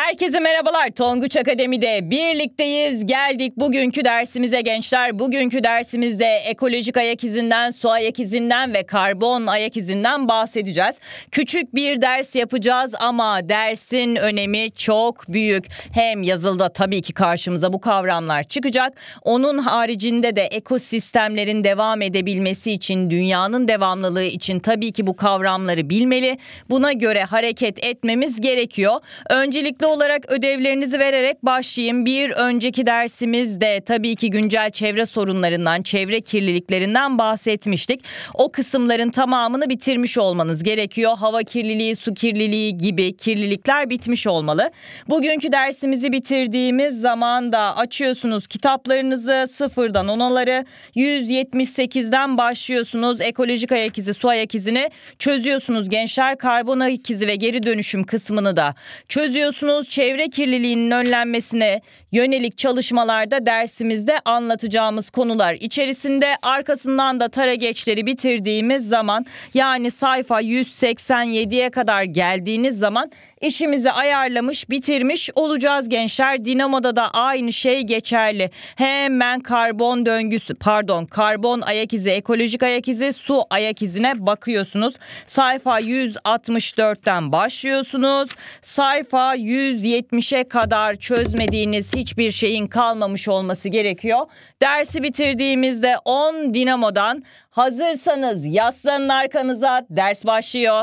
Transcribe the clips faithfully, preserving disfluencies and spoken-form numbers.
Herkese merhabalar. Tonguç Akademi'de birlikteyiz. Geldik bugünkü dersimize gençler. Bugünkü dersimizde ekolojik ayak izinden, su ayak izinden ve karbon ayak izinden bahsedeceğiz. Küçük bir ders yapacağız ama dersin önemi çok büyük. Hem yazılıda tabii ki karşımıza bu kavramlar çıkacak. Onun haricinde de ekosistemlerin devam edebilmesi için, dünyanın devamlılığı için tabii ki bu kavramları bilmeli. Buna göre hareket etmemiz gerekiyor. Öncelikle olarak ödevlerinizi vererek başlayayım. Bir önceki dersimizde tabii ki güncel çevre sorunlarından, çevre kirliliklerinden bahsetmiştik. O kısımların tamamını bitirmiş olmanız gerekiyor. Hava kirliliği, su kirliliği gibi kirlilikler bitmiş olmalı. Bugünkü dersimizi bitirdiğimiz zaman da açıyorsunuz kitaplarınızı, sıfırdan onaları, yüz yetmiş sekizden başlıyorsunuz. Ekolojik ayak izi, su ayak izini çözüyorsunuz gençler. Karbon ayak izi ve geri dönüşüm kısmını da çözüyorsunuz. Çevre kirliliğinin önlenmesine yönelik çalışmalarda dersimizde anlatacağımız konular içerisinde. Arkasından da tarageçleri bitirdiğimiz zaman, yani sayfa yüz seksen yediye kadar geldiğiniz zaman işimizi ayarlamış, bitirmiş olacağız gençler. Dinamoda da aynı şey geçerli. Hemen karbon döngüsü, pardon karbon ayak izi, ekolojik ayak izi, su ayak izine bakıyorsunuz. Sayfa yüz altmış dörtten başlıyorsunuz. Sayfa yüz yetmişe kadar çözmediğiniz hiçbir şeyin kalmamış olması gerekiyor. Dersi bitirdiğimizde on Dinamo'dan hazırsanız yaslanın arkanıza, ders başlıyor.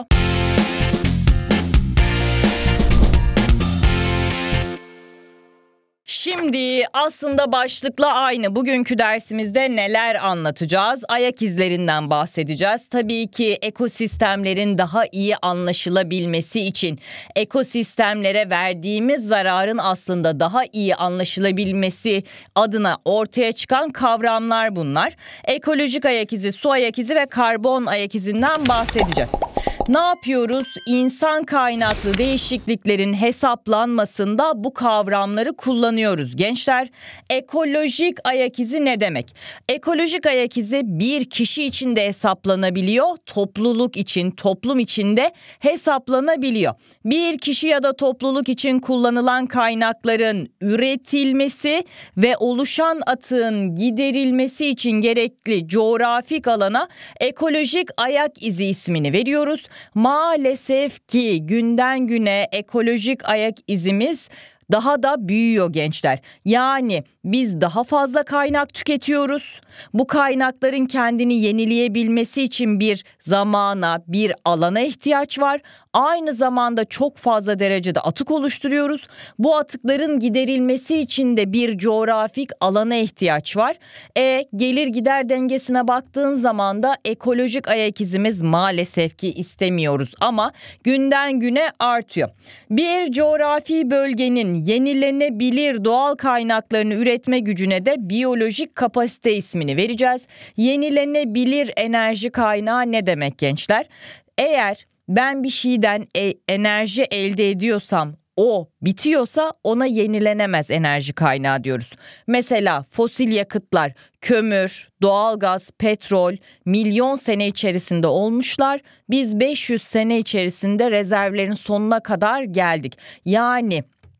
Şimdi aslında başlıkla aynı. Bugünkü dersimizde neler anlatacağız? Ayak izlerinden bahsedeceğiz. Tabii ki ekosistemlerin daha iyi anlaşılabilmesi için, ekosistemlere verdiğimiz zararın aslında daha iyi anlaşılabilmesi adına ortaya çıkan kavramlar bunlar. Ekolojik ayak izi, su ayak izi ve karbon ayak izinden bahsedeceğiz. Ne yapıyoruz? İnsan kaynaklı değişikliklerin hesaplanmasında bu kavramları kullanıyoruz gençler. Ekolojik ayak izi ne demek? Ekolojik ayak izi bir kişi için de hesaplanabiliyor, topluluk için, toplum için de hesaplanabiliyor. Bir kişi ya da topluluk için kullanılan kaynakların üretilmesi ve oluşan atığın giderilmesi için gerekli coğrafik alana ekolojik ayak izi ismini veriyoruz. Maalesef ki günden güne ekolojik ayak izimiz daha da büyüyor gençler. Yani biz daha fazla kaynak tüketiyoruz. Bu kaynakların kendini yenileyebilmesi için bir zamana, bir alana ihtiyaç var. Aynı zamanda çok fazla derecede atık oluşturuyoruz. Bu atıkların giderilmesi için de bir coğrafik alana ihtiyaç var. E gelir gider dengesine baktığın zaman da ekolojik ayak izimiz maalesef ki istemiyoruz ama günden güne artıyor. Bir coğrafi bölgenin yenilenebilir doğal kaynaklarını üretme gücüne de biyolojik kapasite ismini vereceğiz. Yenilenebilir enerji kaynağı ne demek gençler? Eğer ben bir şeyden e- enerji elde ediyorsam, o bitiyorsa ona yenilenemez enerji kaynağı diyoruz. Mesela fosil yakıtlar, kömür, doğalgaz, petrol milyon sene içerisinde olmuşlar. Biz beş yüz sene içerisinde rezervlerin sonuna kadar geldik. Yani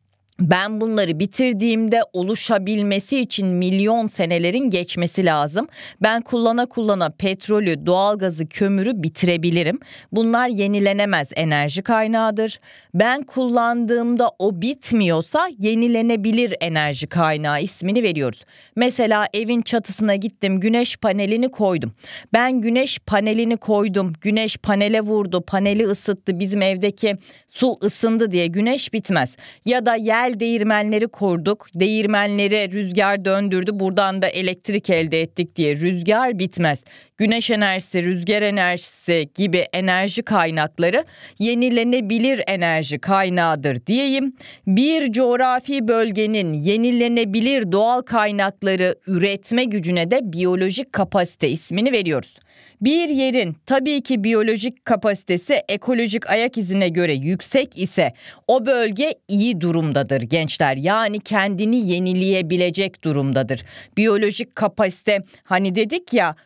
ben bunları bitirdiğimde oluşabilmesi için milyon senelerin geçmesi lazım. Ben kullana kullana petrolü, doğalgazı, kömürü bitirebilirim. Bunlar yenilenemez enerji kaynağıdır. Ben kullandığımda o bitmiyorsa yenilenebilir enerji kaynağı ismini veriyoruz. Mesela evin çatısına gittim, güneş panelini koydum. Ben güneş panelini koydum, güneş panele vurdu, paneli ısıttı, bizim evdeki su ısındı diye güneş bitmez. Ya da yer değirmenleri kurduk. Değirmenleri rüzgar döndürdü. Buradan da elektrik elde ettik diye rüzgar bitmez. Güneş enerjisi, rüzgar enerjisi gibi enerji kaynakları yenilenebilir enerji kaynağıdır diyeyim. Bir coğrafi bölgenin yenilenebilir doğal kaynakları üretme gücüne de biyolojik kapasite ismini veriyoruz. Bir yerin tabii ki biyolojik kapasitesi ekolojik ayak izine göre yüksek ise o bölge iyi durumdadır gençler. Yani kendini yenileyebilecek durumdadır. Biyolojik kapasite, hani dedik ya,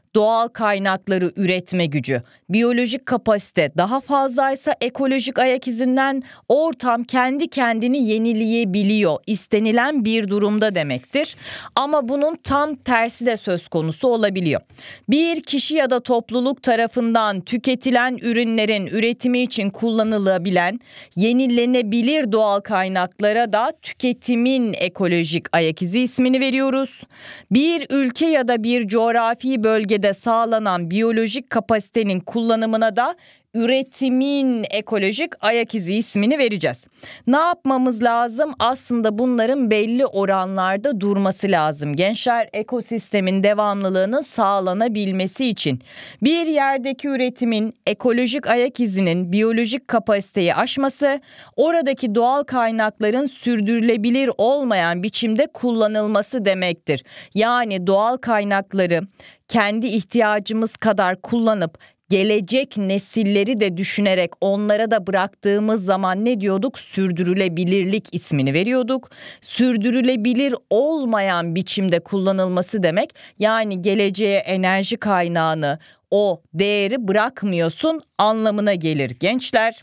doğal kaynakları üretme gücü, biyolojik kapasite daha fazlaysa ekolojik ayak izinden ortam kendi kendini yenileyebiliyor. İstenilen bir durumda demektir. Ama bunun tam tersi de söz konusu olabiliyor. Bir kişi ya da topluluk tarafından tüketilen ürünlerin üretimi için kullanılabilen yenilenebilir doğal kaynaklara da tüketimin ekolojik ayak izi ismini veriyoruz. Bir ülke ya da bir coğrafi bölgede sağlanan biyolojik kapasitenin kullanımına da üretimin ekolojik ayak izi ismini vereceğiz. Ne yapmamız lazım? Aslında bunların belli oranlarda durması lazım. Gençler, ekosistemin devamlılığının sağlanabilmesi için bir yerdeki üretimin ekolojik ayak izinin biyolojik kapasiteyi aşması, oradaki doğal kaynakların sürdürülebilir olmayan biçimde kullanılması demektir. Yani doğal kaynakları kendi ihtiyacımız kadar kullanıp gelecek nesilleri de düşünerek onlara da bıraktığımız zaman ne diyorduk? Sürdürülebilirlik ismini veriyorduk. Sürdürülebilir olmayan biçimde kullanılması demek. Yani geleceğe enerji kaynağını, o değeri bırakmıyorsun anlamına gelir gençler.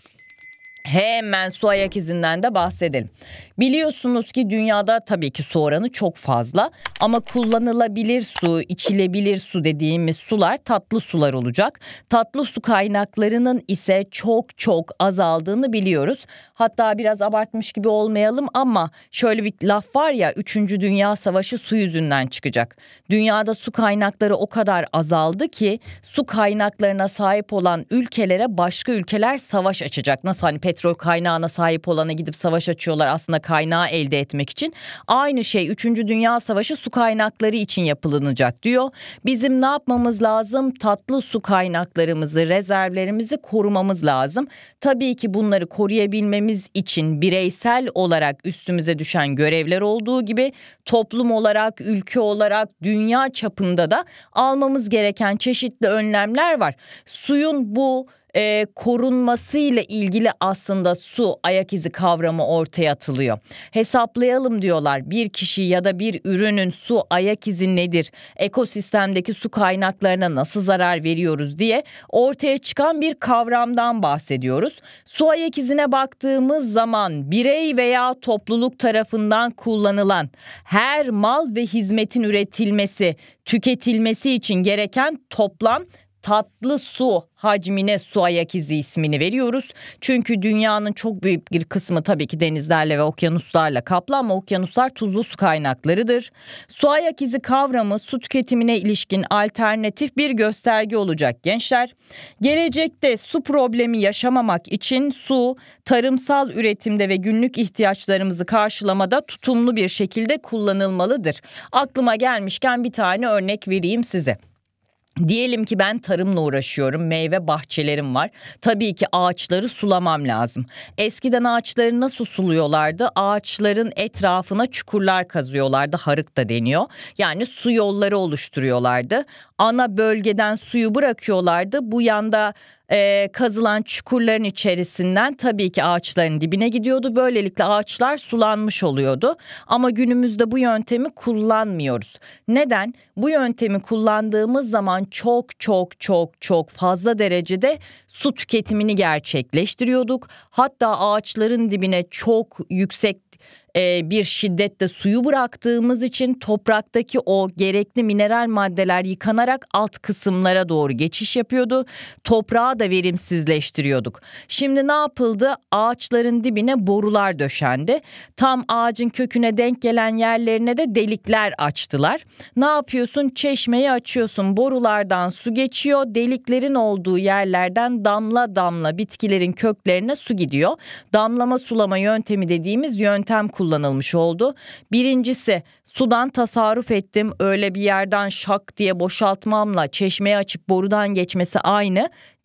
Hemen su ayak izinden de bahsedelim. Biliyorsunuz ki dünyada tabii ki su oranı çok fazla ama kullanılabilir su, içilebilir su dediğimiz sular tatlı sular olacak. Tatlı su kaynaklarının ise çok çok azaldığını biliyoruz. Hatta biraz abartmış gibi olmayalım ama şöyle bir laf var ya, üçüncü Dünya Savaşı su yüzünden çıkacak. Dünyada su kaynakları o kadar azaldı ki su kaynaklarına sahip olan ülkelere başka ülkeler savaş açacak. Nasıl hani petrol kaynağına sahip olana gidip savaş açıyorlar aslında kaynağı elde etmek için. Aynı şey üçüncü Dünya Savaşı su kaynakları için yapılacak diyor. Bizim ne yapmamız lazım? Tatlı su kaynaklarımızı, rezervlerimizi korumamız lazım. Tabii ki bunları koruyabilmemiz için bireysel olarak üstümüze düşen görevler olduğu gibi toplum olarak, ülke olarak, dünya çapında da almamız gereken çeşitli önlemler var. Suyun bu E, korunmasıyla ilgili aslında su ayak izi kavramı ortaya atılıyor. Hesaplayalım diyorlar, bir kişi ya da bir ürünün su ayak izi nedir? Ekosistemdeki su kaynaklarına nasıl zarar veriyoruz diye ortaya çıkan bir kavramdan bahsediyoruz. Su ayak izine baktığımız zaman birey veya topluluk tarafından kullanılan her mal ve hizmetin üretilmesi, tüketilmesi için gereken toplam tatlı su hacmine su ayak izi ismini veriyoruz. Çünkü dünyanın çok büyük bir kısmı tabii ki denizlerle ve okyanuslarla kaplı ama okyanuslar tuzlu su kaynaklarıdır. Su ayak izi kavramı su tüketimine ilişkin alternatif bir gösterge olacak gençler. Gelecekte su problemi yaşamamak için su tarımsal üretimde ve günlük ihtiyaçlarımızı karşılamada tutumlu bir şekilde kullanılmalıdır. Aklıma gelmişken bir tane örnek vereyim size. Diyelim ki ben tarımla uğraşıyorum, meyve bahçelerim var. Tabii ki ağaçları sulamam lazım. Eskiden ağaçları nasıl suluyorlardı? Ağaçların etrafına çukurlar kazıyorlardı, harık da deniyor. Yani su yolları oluşturuyorlardı. Ana bölgeden suyu bırakıyorlardı. Bu yanda e, kazılan çukurların içerisinden tabii ki ağaçların dibine gidiyordu. Böylelikle ağaçlar sulanmış oluyordu. Ama günümüzde bu yöntemi kullanmıyoruz. Neden? Bu yöntemi kullandığımız zaman çok çok çok çok fazla derecede su tüketimini gerçekleştiriyorduk. Hatta ağaçların dibine çok yüksek bir şiddetle suyu bıraktığımız için topraktaki o gerekli mineral maddeler yıkanarak alt kısımlara doğru geçiş yapıyordu. Toprağı da verimsizleştiriyorduk. Şimdi ne yapıldı? Ağaçların dibine borular döşendi. Tam ağacın köküne denk gelen yerlerine de delikler açtılar. Ne yapıyorsun? Çeşmeyi açıyorsun. Borulardan su geçiyor. Deliklerin olduğu yerlerden damla damla bitkilerin köklerine su gidiyor. Damlama sulama yöntemi dediğimiz yöntem kullanılmış oldu. Birincisi, sudan tasarruf ettim. Öyle bir yerden şak diye boşaltmamla çeşmeyi açıp borudan geçmesi aynı.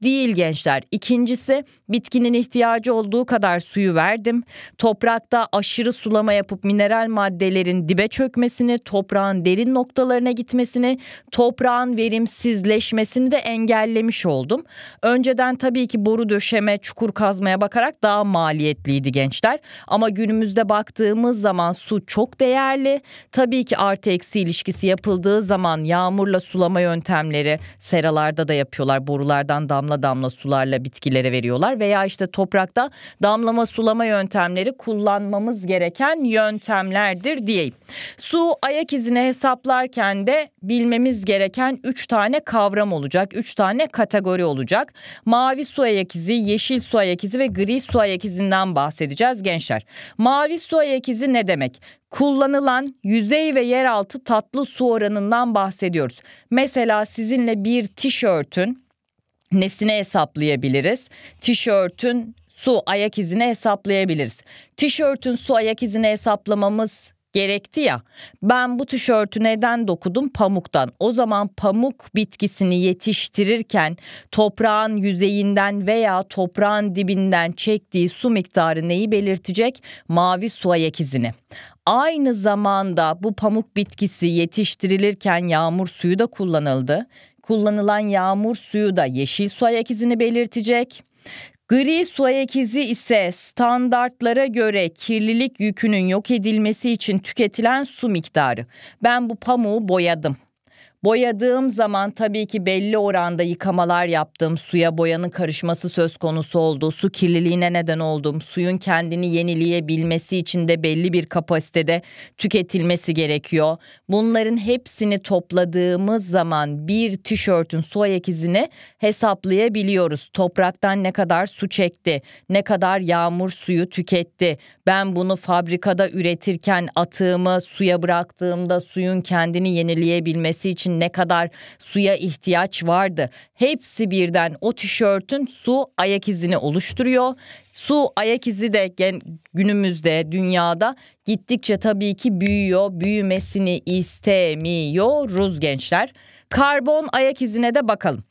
Değil gençler. İkincisi, bitkinin ihtiyacı olduğu kadar suyu verdim. Toprakta aşırı sulama yapıp mineral maddelerin dibe çökmesini, toprağın derin noktalarına gitmesini, toprağın verimsizleşmesini de engellemiş oldum. Önceden tabii ki boru döşeme, çukur kazmaya bakarak daha maliyetliydi gençler. Ama günümüzde baktığımız zaman su çok değerli. Tabii ki artı eksi ilişkisi yapıldığı zaman yağmurla sulama yöntemleri, seralarda da yapıyorlar. Borulardan damla damla sularla bitkilere veriyorlar veya işte toprakta damlama sulama yöntemleri kullanmamız gereken yöntemlerdir diyeyim. Su ayak izini hesaplarken de bilmemiz gereken üç tane kavram olacak. üç tane kategori olacak. Mavi su ayak izi, yeşil su ayak izi ve gri su ayak izinden bahsedeceğiz gençler. Mavi su ayak izi ne demek? Kullanılan yüzey ve yeraltı tatlı su oranından bahsediyoruz. Mesela sizinle bir tişörtün nesine hesaplayabiliriz? Tişörtün su ayak izini hesaplayabiliriz. Tişörtün su ayak izini hesaplamamız gerekti ya. Ben bu tişörtü neden dokudum? Pamuktan. O zaman pamuk bitkisini yetiştirirken toprağın yüzeyinden veya toprağın dibinden çektiği su miktarı neyi belirtecek? Mavi su ayak izini. Aynı zamanda bu pamuk bitkisi yetiştirilirken yağmur suyu da kullanıldı. Kullanılan yağmur suyu da yeşil su ayak izini belirtecek. Gri su ayak izi ise standartlara göre kirlilik yükünün yok edilmesi için tüketilen su miktarı. Ben bu pamuğu boyadım. Boyadığım zaman tabii ki belli oranda yıkamalar yaptım. Suya boyanın karışması söz konusu oldu. Su kirliliğine neden oldum. Suyun kendini yenileyebilmesi için de belli bir kapasitede tüketilmesi gerekiyor. Bunların hepsini topladığımız zaman bir tişörtün su ayak izini hesaplayabiliyoruz. Topraktan ne kadar su çekti, ne kadar yağmur suyu tüketti. Ben bunu fabrikada üretirken atığımı suya bıraktığımda suyun kendini yenileyebilmesi için ne kadar suya ihtiyaç vardı. Hepsi birden o tişörtün su ayak izini oluşturuyor. Su ayak izi de günümüzde dünyada gittikçe tabii ki büyüyor. Büyümesini istemiyoruz gençler. Karbon ayak izine de bakalım.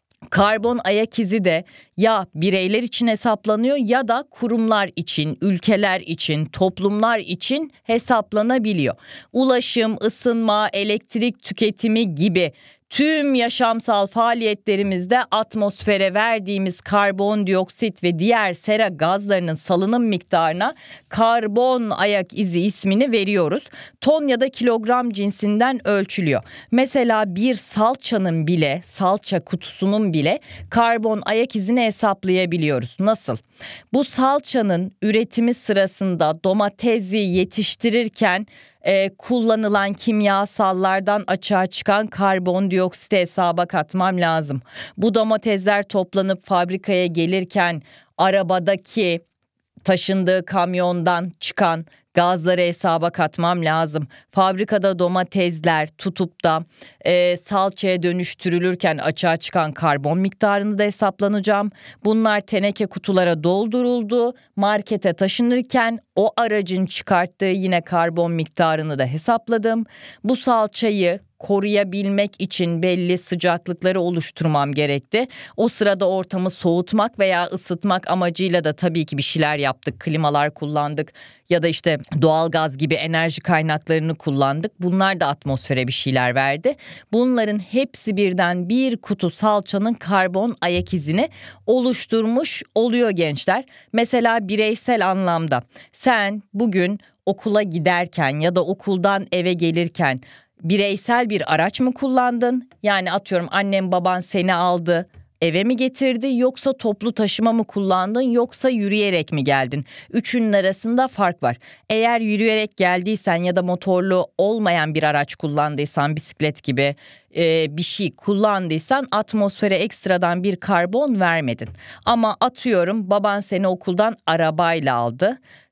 Karbon ayak izi de ya bireyler için hesaplanıyor ya da kurumlar için, ülkeler için, toplumlar için hesaplanabiliyor. Ulaşım, ısınma, elektrik tüketimi gibi tüm yaşamsal faaliyetlerimizde atmosfere verdiğimiz karbondioksit ve diğer sera gazlarının salınım miktarına karbon ayak izi ismini veriyoruz. Ton ya da kilogram cinsinden ölçülüyor. Mesela bir salçanın bile, salça kutusunun bile karbon ayak izini hesaplayabiliyoruz. Nasıl? Bu salçanın üretimi sırasında domatesi yetiştirirken Ee, kullanılan kimyasallardan açığa çıkan karbondioksiti hesaba katmam lazım. Bu domatesler toplanıp fabrikaya gelirken arabadaki taşındığı kamyondan çıkan gazları hesaba katmam lazım. Fabrikada domatesler tutup da e, salçaya dönüştürülürken açığa çıkan karbon miktarını da hesaplanacağım. Bunlar teneke kutulara dolduruldu. Markete taşınırken o aracın çıkarttığı yine karbon miktarını da hesapladım. Bu salçayı koruyabilmek için belli sıcaklıkları oluşturmam gerekti. O sırada ortamı soğutmak veya ısıtmak amacıyla da tabii ki bir şeyler yaptık. Klimalar kullandık ya da işte doğalgaz gibi enerji kaynaklarını kullandık. Bunlar da atmosfere bir şeyler verdi. Bunların hepsi birden bir kutu salçanın karbon ayak izini oluşturmuş oluyor gençler. Mesela bireysel anlamda sen bugün okula giderken ya da okuldan eve gelirken bireysel bir araç mı kullandın? Yani atıyorum annem baban seni aldı, eve mi getirdi, yoksa toplu taşıma mı kullandın, yoksa yürüyerek mi geldin? Üçünün arasında fark var. Eğer yürüyerek geldiysen ya da motorlu olmayan bir araç kullandıysan, bisiklet gibi e, bir şey kullandıysan atmosfere ekstradan bir karbon vermedin. Ama atıyorum baban seni okuldan arabayla aldı.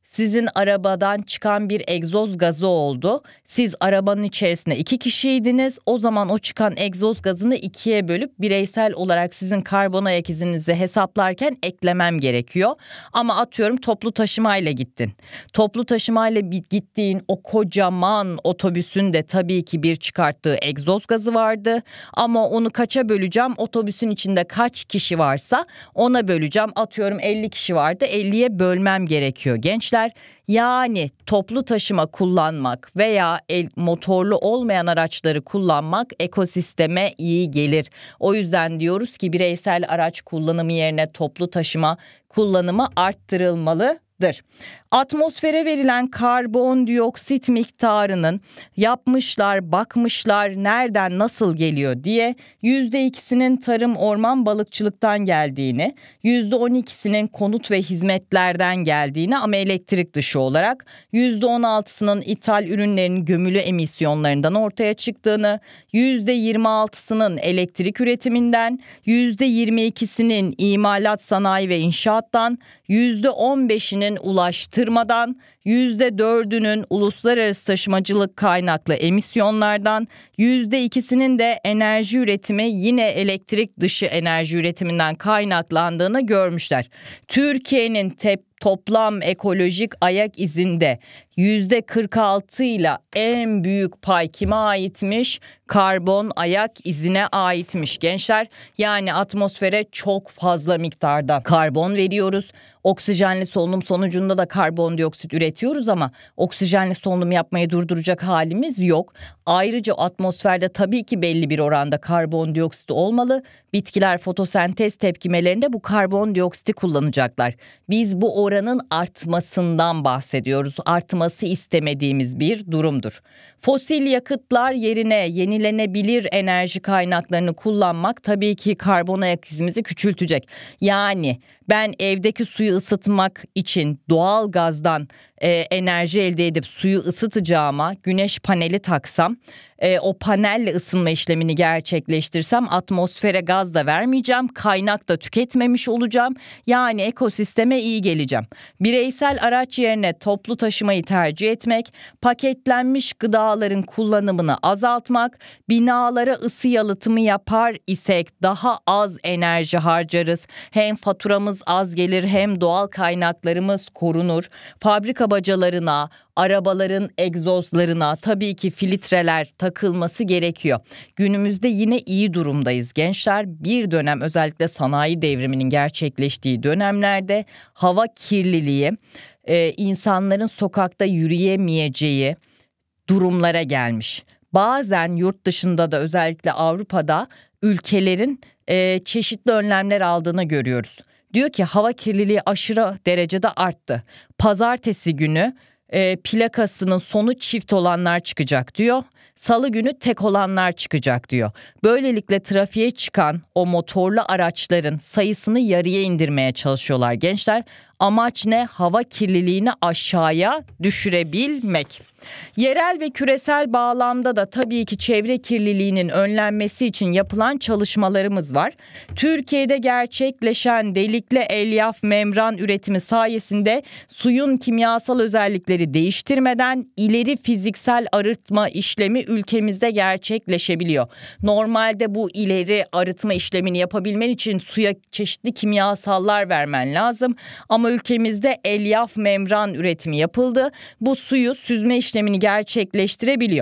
sizin arabadan çıkan bir egzoz gazı oldu. Siz arabanın içerisinde iki kişiydiniz. O zaman o çıkan egzoz gazını ikiye bölüp bireysel olarak sizin karbon ayak izinizi hesaplarken eklemem gerekiyor. Ama atıyorum toplu taşımayla gittin. Toplu taşımayla gittiğin o kocaman otobüsün de tabii ki bir çıkarttığı egzoz gazı vardı. Ama onu kaça böleceğim? Otobüsün içinde kaç kişi varsa ona böleceğim. Atıyorum elli kişi vardı, elliye bölmem gerekiyor gençler. Yani toplu taşıma kullanmak veya el, motorlu olmayan araçları kullanmak ekosisteme iyi gelir. O yüzden diyoruz ki bireysel araç kullanımı yerine toplu taşıma kullanımı arttırılmalıdır. Atmosfere verilen karbondioksit miktarının yapmışlar, bakmışlar nereden nasıl geliyor diye yüzde ikisinin tarım, orman, balıkçılıktan geldiğini, yüzde on ikisinin konut ve hizmetlerden geldiğini ama elektrik dışı olarak, yüzde on altısının ithal ürünlerin gömülü emisyonlarından ortaya çıktığını, yüzde yirmi altısının elektrik üretiminden, yüzde yirmi ikisinin imalat sanayi ve inşaattan, yüzde on beşinin ulaştırmadan, yüzde dördünün uluslararası taşımacılık kaynaklı emisyonlardan, yüzde ikisinin de enerji üretimi yine elektrik dışı enerji üretiminden kaynaklandığını görmüşler. Türkiye'nin tep toplam ekolojik ayak izinde yüzde kırk altı ile en büyük pay kime aitmiş? Karbon ayak izine aitmiş gençler. Yani atmosfere çok fazla miktarda karbon veriyoruz. Oksijenli solunum sonucunda da karbondioksit üretiyoruz ama oksijenli solunum yapmayı durduracak halimiz yok. Ayrıca atmosferde tabii ki belli bir oranda karbondioksit olmalı. Bitkiler fotosentez tepkimelerinde bu karbondioksiti kullanacaklar. Biz bu oranın artmasından bahsediyoruz. Artması istemediğimiz bir durumdur. Fosil yakıtlar yerine yenilenebilir enerji kaynaklarını kullanmak tabii ki karbon ayak izimizi küçültecek. Yani ben evdeki suyu ısıtmak için doğal gazdan e, enerji elde edip suyu ısıtacağıma güneş paneli taksam, e, o panelle ısınma işlemini gerçekleştirsem atmosfere gaz da vermeyeceğim, kaynak da tüketmemiş olacağım. Yani ekosisteme iyi geleceğim. Bireysel araç yerine toplu taşımayı tercih etmek, paketlenmiş gıdaların kullanımını azaltmak, binalara ısı yalıtımı yapar isek daha az enerji harcarız. Hem faturamız az gelir hem doğal kaynaklarımız korunur. Fabrika bacalarına, arabaların egzozlarına tabii ki filtreler takılması gerekiyor. Günümüzde yine iyi durumdayız gençler. Bir dönem özellikle sanayi devriminin gerçekleştiği dönemlerde hava kirliliği, e, insanların sokakta yürüyemeyeceği durumlara gelmiş. Bazen yurt dışında da özellikle Avrupa'da ülkelerin e, çeşitli önlemler aldığını görüyoruz. Diyor ki hava kirliliği aşırı derecede arttı. Pazartesi günü e, plakasının sonu çift olanlar çıkacak diyor. Salı günü tek olanlar çıkacak diyor. Böylelikle trafiğe çıkan o motorlu araçların sayısını yarıya indirmeye çalışıyorlar gençler. Amaç ne? Hava kirliliğini aşağıya düşürebilmek. Yerel ve küresel bağlamda da tabii ki çevre kirliliğinin önlenmesi için yapılan çalışmalarımız var. Türkiye'de gerçekleşen delikli elyaf membran üretimi sayesinde suyun kimyasal özellikleri değiştirmeden ileri fiziksel arıtma işlemi ülkemizde gerçekleşebiliyor. Normalde bu ileri arıtma işlemini yapabilmen için suya çeşitli kimyasallar vermen lazım. Ama ülkemizde elyaf membran üretimi yapıldı. Bu suyu süzme işlemini gerçekleştirebiliyor.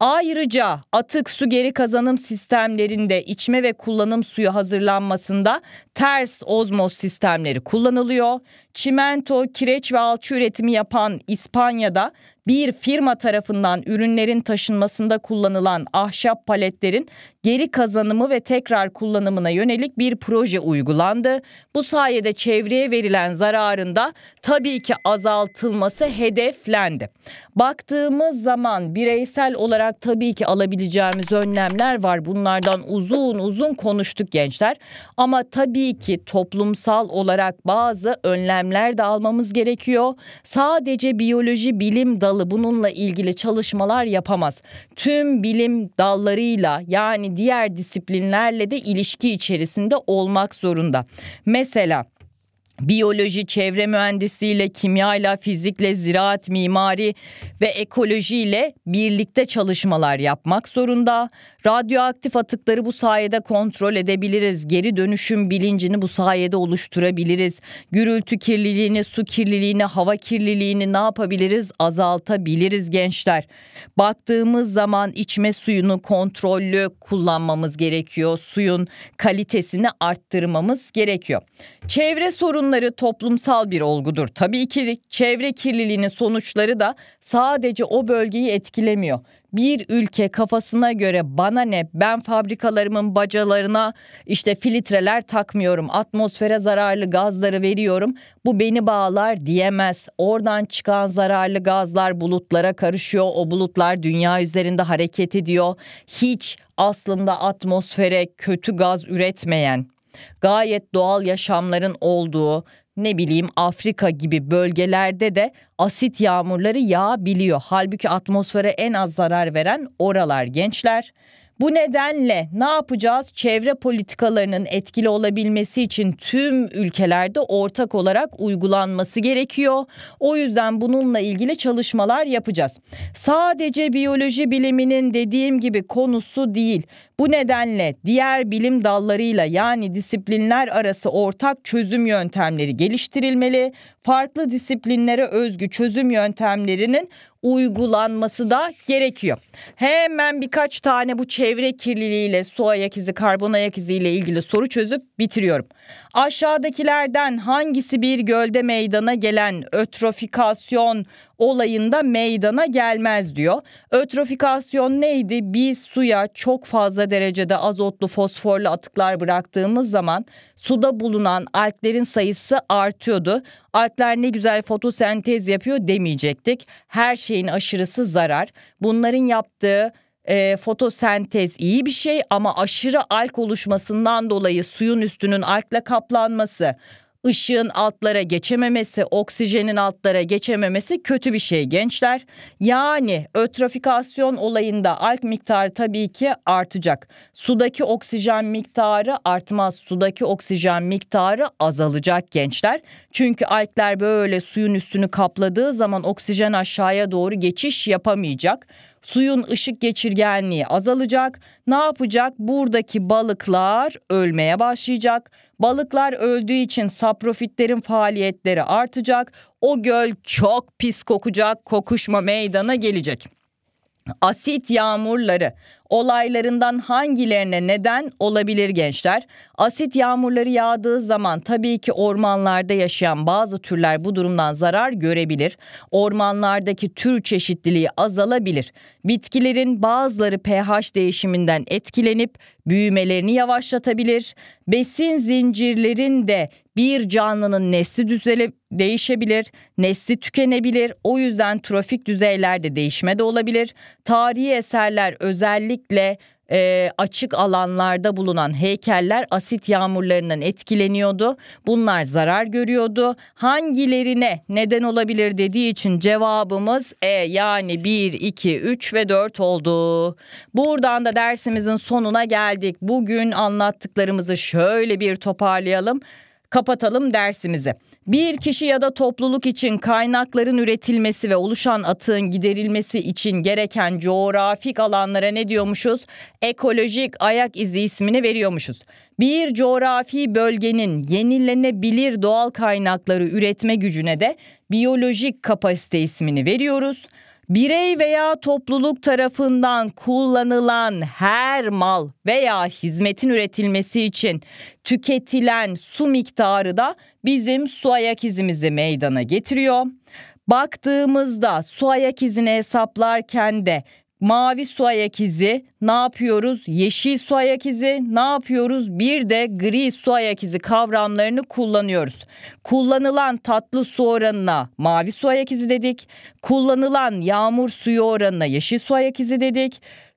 Ayrıca atık su geri kazanım sistemlerinde içme ve kullanım suyu hazırlanmasında ters ozmoz sistemleri kullanılıyor. Çimento, kireç ve alçı üretimi yapan İspanya'da bir firma tarafından ürünlerin taşınmasında kullanılan ahşap paletlerin geri kazanımı ve tekrar kullanımına yönelik bir proje uygulandı. Bu sayede çevreye verilen zararın da tabii ki azaltılması hedeflendi. Baktığımız zaman bireysel olarak tabii ki alabileceğimiz önlemler var. Bunlardan uzun uzun konuştuk gençler. Ama tabii ki toplumsal olarak bazı önlemler de almamız gerekiyor. Sadece biyoloji bilim dalı bununla ilgili çalışmalar yapamaz. Tüm bilim dallarıyla yani diğer disiplinlerle de ilişki içerisinde olmak zorunda. Mesela biyoloji, çevre mühendisiyle, kimyayla, fizikle, ziraat, mimari ve ekolojiyle birlikte çalışmalar yapmak zorunda. Radyoaktif atıkları bu sayede kontrol edebiliriz. Geri dönüşüm bilincini bu sayede oluşturabiliriz. Gürültü kirliliğini, su kirliliğini, hava kirliliğini ne yapabiliriz? Azaltabiliriz gençler. Baktığımız zaman içme suyunu kontrollü kullanmamız gerekiyor. Suyun kalitesini arttırmamız gerekiyor. Çevre sorunları toplumsal bir olgudur. Tabii ki çevre kirliliğinin sonuçları da sadece o bölgeyi etkilemiyor. Bir ülke kafasına göre bana ne, ben fabrikalarımın bacalarına işte filtreler takmıyorum, atmosfere zararlı gazları veriyorum, bu beni bağlar diyemez. Oradan çıkan zararlı gazlar bulutlara karışıyor, o bulutlar dünya üzerinde hareket ediyor. Hiç aslında atmosfere kötü gaz üretmeyen, gayet doğal yaşamların olduğu, ne bileyim Afrika gibi bölgelerde de asit yağmurları yağabiliyor. Halbuki atmosfere en az zarar veren oralar gençler. Bu nedenle ne yapacağız? Çevre politikalarının etkili olabilmesi için tüm ülkelerde ortak olarak uygulanması gerekiyor. O yüzden bununla ilgili çalışmalar yapacağız. Sadece biyoloji biliminin dediğim gibi konusu değil. Bu nedenle diğer bilim dallarıyla yani disiplinler arası ortak çözüm yöntemleri geliştirilmeli. Farklı disiplinlere özgü çözüm yöntemlerinin uygulanması da gerekiyor. Hemen birkaç tane bu çevre kirliliğiyle, su ayak izi, karbon ayak izi ile ilgili soru çözüp bitiriyorum. Aşağıdakilerden hangisi bir gölde meydana gelen ötrofikasyon olayında meydana gelmez diyor. Ötrofikasyon neydi? Biz suya çok fazla derecede azotlu, fosforlu atıklar bıraktığımız zaman suda bulunan alglerin sayısı artıyordu. Algler ne güzel fotosentez yapıyor demeyecektik. Her şeyin aşırısı zarar. Bunların yaptığı E, fotosentez iyi bir şey ama aşırı alg oluşmasından dolayı suyun üstünün algle kaplanması, ışığın altlara geçememesi, oksijenin altlara geçememesi kötü bir şey gençler. Yani ötrofikasyon olayında alg miktarı tabii ki artacak. Sudaki oksijen miktarı artmaz. Sudaki oksijen miktarı azalacak gençler. Çünkü algler böyle suyun üstünü kapladığı zaman oksijen aşağıya doğru geçiş yapamayacak. Suyun ışık geçirgenliği azalacak. Ne yapacak? Buradaki balıklar ölmeye başlayacak. Balıklar öldüğü için saprofitlerin faaliyetleri artacak. O göl çok pis kokacak. Kokuşma meydana gelecek. Asit yağmurları olaylarından hangilerine neden olabilir gençler? Asit yağmurları yağdığı zaman tabii ki ormanlarda yaşayan bazı türler bu durumdan zarar görebilir. Ormanlardaki tür çeşitliliği azalabilir. Bitkilerin bazıları pH değişiminden etkilenip büyümelerini yavaşlatabilir. Besin zincirlerinde bir canlının nesli düzeli değişebilir, nesli tükenebilir. O yüzden trofik düzeylerde değişme de olabilir. Tarihi eserler özellikle e, açık alanlarda bulunan heykeller asit yağmurlarından etkileniyordu. Bunlar zarar görüyordu. Hangilerine neden olabilir dediği için cevabımız E yani bir, iki, üç ve dört oldu. Buradan da dersimizin sonuna geldik. Bugün anlattıklarımızı şöyle bir toparlayalım. Kapatalım dersimizi. Bir kişi ya da topluluk için kaynakların üretilmesi ve oluşan atığın giderilmesi için gereken coğrafik alanlara ne diyormuşuz? Ekolojik ayak izi ismini veriyormuşuz. Bir coğrafi bölgenin yenilenebilir doğal kaynakları üretme gücüne de biyolojik kapasite ismini veriyoruz. Birey veya topluluk tarafından kullanılan her mal veya hizmetin üretilmesi için tüketilen su miktarı da bizim su ayak izimizi meydana getiriyor. Baktığımızda su ayak izini hesaplarken de mavi su ayak izi ne yapıyoruz? Yeşil su ayak izi ne yapıyoruz? Bir de gri su ayak izi kavramlarını kullanıyoruz. Kullanılan tatlı su oranına mavi su ayak izi dedik. Kullanılan yağmur suyu oranına yeşil su ayak izi dedik.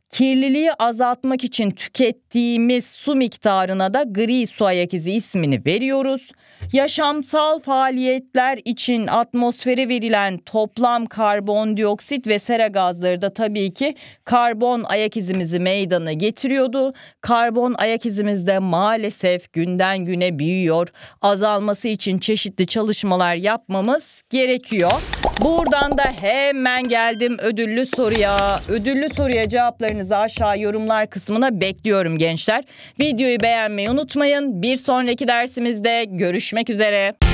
Kirliliği azaltmak için tükettiğimiz su miktarına da gri su ayak izi ismini veriyoruz. Yaşamsal faaliyetler için atmosfere verilen toplam karbondioksit ve sera gazları da tabii ki karbon ayak izimizi meydana getiriyordu. Karbon ayak izimiz de maalesef günden güne büyüyor. Azalması için çeşitli çalışmalar yapmamız gerekiyor. Buradan da hemen geldim ödüllü soruya. Ödüllü soruya cevaplarınızı aşağı yorumlar kısmına bekliyorum gençler. Videoyu beğenmeyi unutmayın. Bir sonraki dersimizde görüşmek üzere.